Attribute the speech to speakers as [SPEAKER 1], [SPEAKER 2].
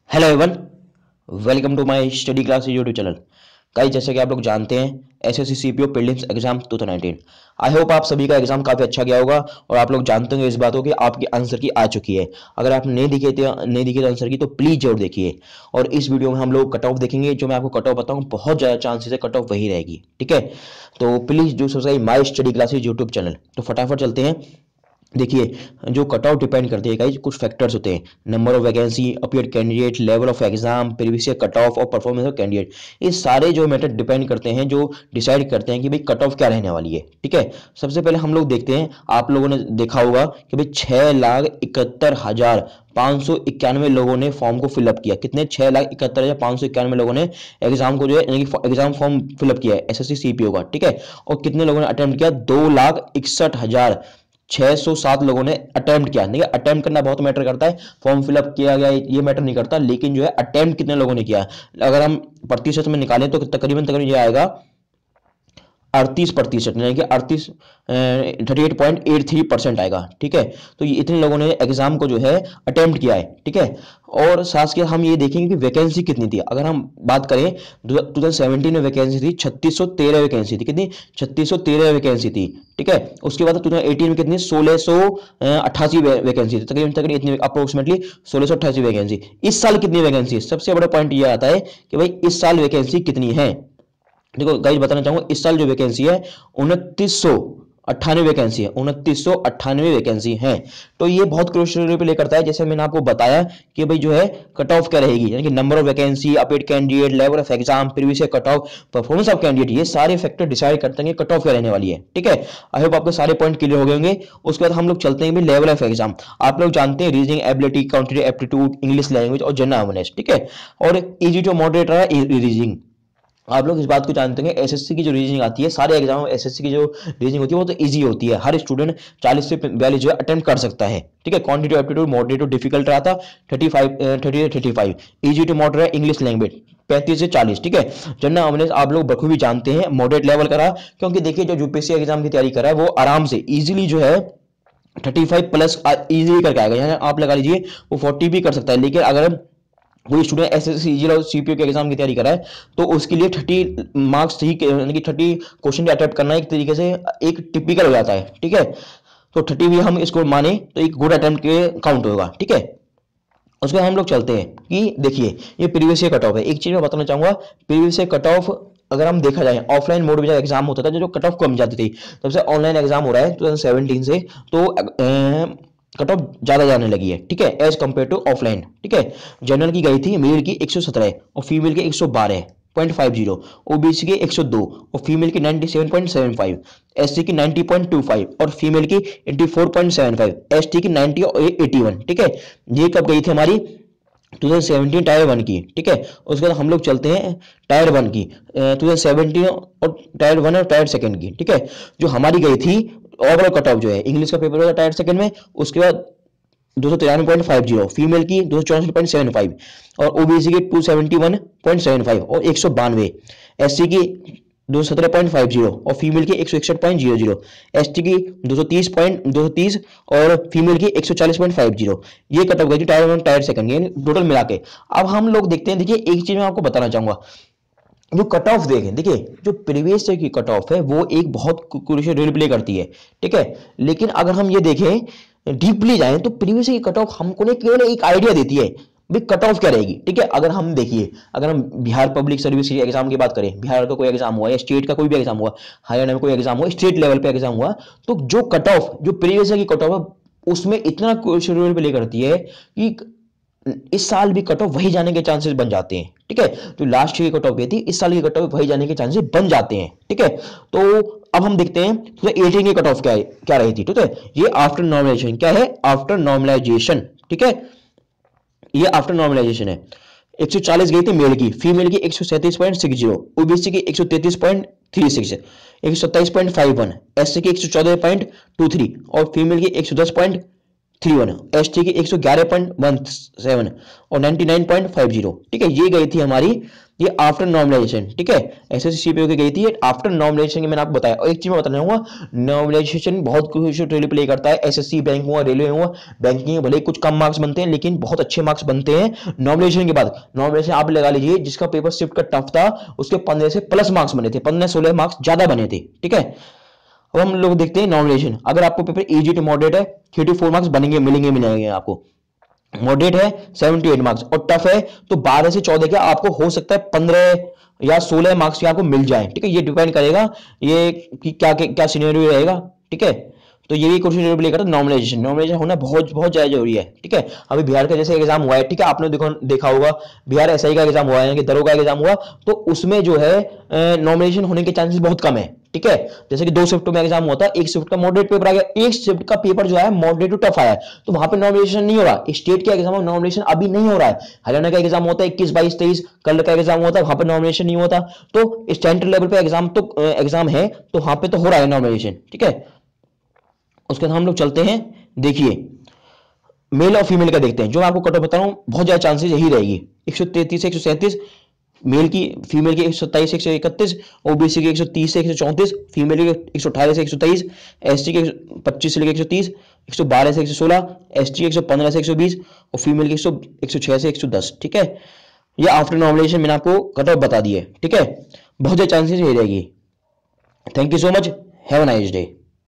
[SPEAKER 1] Hello everyone, welcome to my study class YouTube channel. Guys, जैसे कि आप लोग जानते हैं SSC CPO prelims exam 2019। I hope आप सभी का एग्जाम काफ़ी अच्छा गया होगा और आप लोग जानते होंगे इस बात को कि आपकी आंसर की आ चुकी है। अगर आप नहीं दिखे थे आंसर की तो प्लीज़ जरूर देखिए। और इस वीडियो में हम लोग कट ऑफ देखेंगे। जो मैं आपको कट ऑफ बताऊँ बहुत ज़्यादा चांसेस है कट ऑफ वही रहेगी, ठीक है। तो please do subscribe my study classes YouTube channel. तो फटाफट चलते हैं। देखिए, जो कट ऑफ डिपेंड करती है गाइस, कुछ फैक्टर्स होते हैं। Number of vacancy, appear candidate, level of exam, previous year cut off और परफॉर्मेंस ऑफ कैंडिडेट। ये सारे जो मैटर डिपेंड करते हैं, जो डिसाइड करते हैं कि भाई कट ऑफ क्या रहने वाली है, ठीक है। सबसे पहले हम लोग देखते हैं, आप लोगों ने देखा होगा कि भाई 6,71,591 लोगों ने फॉर्म को फिलअप किया। कितने? 6,71,591 लोगों ने एग्जाम को जो है यानी कि एग्जाम फॉर्म फिलअप किया है एसएससी सीपीओ का, ठीक है। और कितने लोगों ने अटेम्प्ट किया? 2,61,607 लोगों ने अटेम्प्ट किया। देखिए, अटेम्प्ट करना बहुत मैटर करता है, फॉर्म फिलअप किया गया ये मैटर नहीं करता, लेकिन जो है अटेम्प्ट कितने लोगों ने किया। अगर हम प्रतिशत में निकालें तो तकरीबन ये आएगा 38%, यानी कि 38.83% आएगा, ठीक है। तो ये इतने लोगों ने एग्जाम को जो है अटेम्प्ट किया है, ठीक है। और साथ के हम ये देखेंगे कि वैकेंसी कितनी थी। अगर हम बात करें 2017 में वैकेंसी थी 3613 वैकेंसी थी। कितनी? 3613 वैकेंसी थी, ठीक है। उसके बाद 2018 में कितनी? 1688 वैकेंसी थी, तकरीबन इतनी, अप्रोक्सीमेटली 1688 वैकेंसी। इस साल कितनी वैकेंसी? सबसे बड़ा पॉइंट ये आता है कि भाई इस साल वैकेंसी कितनी है। देखो गाइस, बताना चाहूंगा इस साल जो वैकेंसी है 2998 वैकेंसी है। 2998 वैकेंसी है। तो ये बहुत क्रूशियल रोल प्ले करता है। जैसे मैंने आपको बताया कि भाई जो है कट ऑफ क्या रहेगी, यानी कि number of vacancy, appear candidate, level of exam, previous year cut off, performance of candidate, ये सारे फैक्टर डिसाइड करते हैं कि कट ऑफ क्या रहने वाली है, ठीक है। आई होप आपके सारे पॉइंट क्लियर हो गए होंगे। उसके बाद हम लोग चलते हैं लेवल ऑफ एग्जाम। आप लोग जानते हैं reasoning ability, quantitative aptitude, English language और जनरल अवेयरनेस, ठीक है। और इजी टू मॉडरेट रहा है रीजनिंग। आप लोग इस बात को जानते हैं एसएससी की जो रीजनिंग आती है, सारे एग्जाम में एसएससी की जो रीजनिंग होती है वो तो इजी होती है। हर स्टूडेंट 40 से 42 जो है अटेम्प्ट कर सकता है, ठीक है। Quantitative aptitude moderate to difficult रहा था 35 easy to moderate English language 35 से 40, ठीक है। जनरल अवेयरनेस आप लोग बखूबी जानते हैं मॉडरेट लेवल का रहा, क्योंकि देखिए जो यूपीएससी एग्जाम की तैयारी कर रहा है वो आराम से इजीली जो है 35 प्लस इजीली करके आएगा। यानी आप लगा लीजिए वो 40 भी कर सकता है। लेकिन अगर कोई स्टूडेंट एसएससी और सीपीओ के एग्जाम की तैयारी कर रहा है तो उसके लिए 30 मार्क्स ही, यानी कि 30 क्वेश्चन अटेम्प्ट करना एक तरीके से एक टिपिकल हो जाता है, ठीक है। तो 30 भी हम इसको माने तो एक गुड अटेम्प्ट के काउंट होगा, ठीक है। उसके बाद हम लोग चलते हैं कि देखिए ये प्रीवियस ईयर कट ऑफ है। एक चीज मैं बताना चाहूंगा, प्रीवियस ईयर कट ऑफ अगर हम देखा जाए ऑफलाइन मोड में जब एग्जाम होता था जो कट ऑफ कम जाती थी, तब से ऑनलाइन एग्जाम हो रहा है 2017 से, तो कट ऑफ ज्यादा जाने लगी है, ठीक है, एज कंपेयर टू ऑफलाइन, ठीक है। जनरल की गई थी मेल की 117 और फीमेल की 112.50, ओबीसी की 102 और फीमेल की 97.75, एससी की 90.25 और फीमेल की 84.75, एसटी की 90 और 81, ठीक है। ये कब गई थी हमारी? 2017 टायर 1 की, ठीक है। उसके बाद हम लोग चलते हैं टायर 1 की 2017 और टायर 1 और टायर 2 की, ठीक है। जो हमारी गई थी ओवरऑल कट ऑफ जो है, इंग्लिश का पेपर होता टायर 2 में, उसके बाद 293.50, फीमेल की 264.75 और ओबीसी की 271.75 और 192, एससी की 217.50 और फीमेल की 161.00, एसटी की 230 और फीमेल की 140.50। ये कट ऑफ गई थी टायर 1 टायर 2 ये टोटल मिला के। अब हम लोग देखते हैं, देखिए एक चीज मैं आपको बताना चाहूंगा, जो कट ऑफ देखें, देखिए जो प्रीवियस ईयर की कट ऑफ है वो एक बहुत क्रूशियल रोल प्ले करती है, ठीक है। लेकिन अगर हम ये देखें डीपली जाएं तो प्रीवियस ईयर की कट ऑफ हमको ने केवल एक आइडिया देती है भाई कट ऑफ क्या रहेगी, ठीक है। अगर हम देखिए, अगर हम बिहार पब्लिक सर्विस एग्जाम की बात करें, बिहार का कोई एग्जाम हुआ या स्टेट का कोई भी एग्जाम हुआ, हरियाणा में कोई एग्जाम हुआ, स्टेट लेवल पे एग्जाम हुआ, तो जो कट ऑफ जो प्रीवियस ईयर की कट ऑफ है उसमें इतना क्रूशियल रोल प्ले करती है कि इस साल भी कट ऑफ वही जाने के चांसेस बन जाते हैं, ठीक है। जो लास्ट ईयर की कट ऑफ गई थी इस साल की कट ऑफ वही जाने के चांसेस बन जाते हैं, ठीक है। तो अब हम देखते हैं 2018 की कट ऑफ क्या रही थी, ठीक है। ये आफ्टर नॉर्मलाइजेशन क्या है? आफ्टर नॉर्मलाइजेशन, ठीक है। ये आफ्टर नॉर्मलाइजेशन है। 140 गई थी मेल की, फीमेल की 137.60, ओबीसी की 133.36, 127.51, एससी की 114.23 और फीमेल की 110.23, 31, एसटी की 111.17 और 99.50। ठीक है, ये गई थी हमारी, ये आफ्टर नॉर्मलाइजेशन। ठीक है, एसएससी सीपीओ की गई थी आफ्टर नॉर्मलाइजेशन, मैंने आपको बताया। और एक चीज मैं बताना चाहूंगा, नॉर्मलाइजेशन बहुत क्रूशियल रोल प्ले करता है। एसएससी, बैंक हुआ, रेलवे हुआ, बैंकिंग में भले ही कुछ कम मार्क्स बनते हैं लेकिन बहुत अच्छे मार्क्स बनते हैं नॉर्मलाइजेशन के बाद। नॉर्मलाइजेशन आप लगा लीजिए, जिसका पेपर शिफ्ट का टफ था उसके 15 से प्लस मार्क्स बने थे, 15-16 मार्क्स ज्यादा बने थे। ठीक है, अब हम लोग देखते हैं नॉर्मलाइजेशन। अगर आपको पेपर इजी टू मॉडरेट है 3 to 4 मार्क्स बनेंगे, मिलेंगे आपको। मॉडरेट है 78 मार्क्स और टफ है तो 12 से 14 क्या आपको हो सकता है 15 या 16 मार्क्स के आपको मिल जाए। ठीक है, ये डिपेंड करेगा ये कि क्या सिनेरियो रहेगा। ठीक है, तो ये भी क्वेश्चन प्ले करता है नॉर्मलाइजेशन। नॉर्मलाइजेशन होना बहुत बहुत ज्यादा जरूरी है। ठीक है, अभी बिहार का जैसे एग्जाम हुआ है, ठीक है, आपने देखा होगा बिहार एसआई का एग्जाम हुआ है, कि दरोगा का एग्जाम हुआ, तो उसमें जो है नॉर्मलाइजेशन होने के चांसेस बहुत कम है। ठीक है, जैसे कि 2 शिफ्ट में एग्जाम हुआ था, एक शिफ्ट का मॉडरेट पेपर आ गया, एक शिफ्ट का पेपर जो है मॉडरेट टू टफ आया है, तो वहां पे नॉर्मलाइजेशन नहीं हो रहा। स्टेट के एग्जाम में नॉर्मलाइजेशन अभी नहीं हो रहा है। हरियाणा का एग्जाम होता है 21, 22, 23, कल का एग्जाम होता है, वहां पे नॉर्मलाइजेशन नहीं होता। तो स्टैंडर्ड लेवल पे एग्जाम है तो वहां पे तो हो रहा है नॉर्मलाइजेशन। ठीक है, उसके बाद हम लोग चलते हैं, देखिए मेल और फीमेल का देखते हैं। जो मैं आपको कट ऑफ बता रहा हूं बहुत ज्यादा चांसेस यही रहेगी, 133 से 137 मेल की, फीमेल की 127 से 131, ओबीसी की 130 से 134, फीमेल की 118 से 123, एसटी के 25 से लेकर 130, 112 से 116, एसटी 115 से 120 और फीमेल की 106 से 110। ठीक है, ये आफ्टर नॉर्मलाइजेशन मैंने आपको कट ऑफ बता दी है। ठीक है, बहुत ज्यादा चांसेस यही रहेगी। Thank you so much, have a nice day.